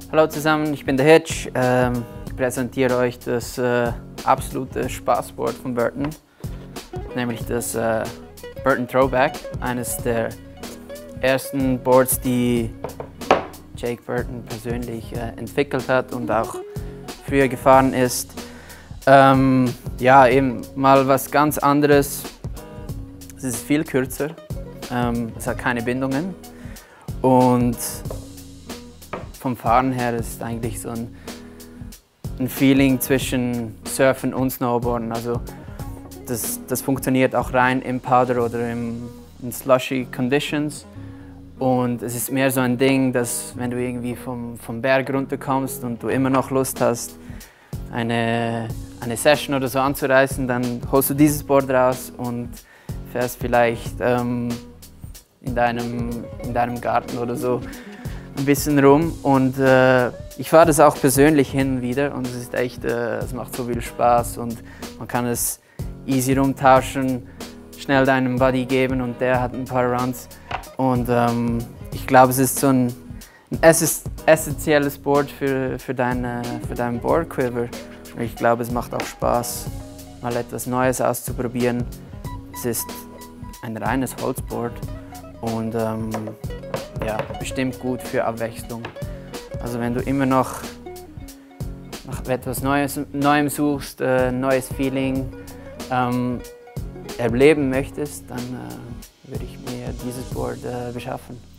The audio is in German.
Hallo zusammen, ich bin der Hitch. Ich präsentiere euch das absolute Spaßboard von Burton, nämlich das Burton Throwback, eines der ersten Boards, die Jake Burton persönlich entwickelt hat und auch früher gefahren ist. Ja, eben mal was ganz anderes. Es ist viel kürzer, es hat keine Bindungen und vom Fahren her ist eigentlich so ein Feeling zwischen Surfen und Snowboarden. Also das funktioniert auch rein im Powder oder in slushy Conditions. Und es ist mehr so ein Ding, dass wenn du irgendwie vom Berg runterkommst und du immer noch Lust hast, eine Session oder so anzureißen, dann holst du dieses Board raus und fährst vielleicht in deinem Garten oder so ein bisschen rum. Und ich fahre das auch persönlich hin und wieder und es ist echt, es macht so viel Spaß und man kann es easy rumtauschen, schnell deinem Buddy geben und der hat ein paar Runs. Und ich glaube, es ist so ein essentielles Board für deinen Board-Quiver. Und ich glaube, es macht auch Spaß, mal etwas Neues auszuprobieren. Es ist ein reines Holzboard und ja, bestimmt gut für Abwechslung. Also wenn du immer noch nach etwas Neuem suchst, neues Feeling erleben möchtest, dann würde ich mir dieses Board beschaffen.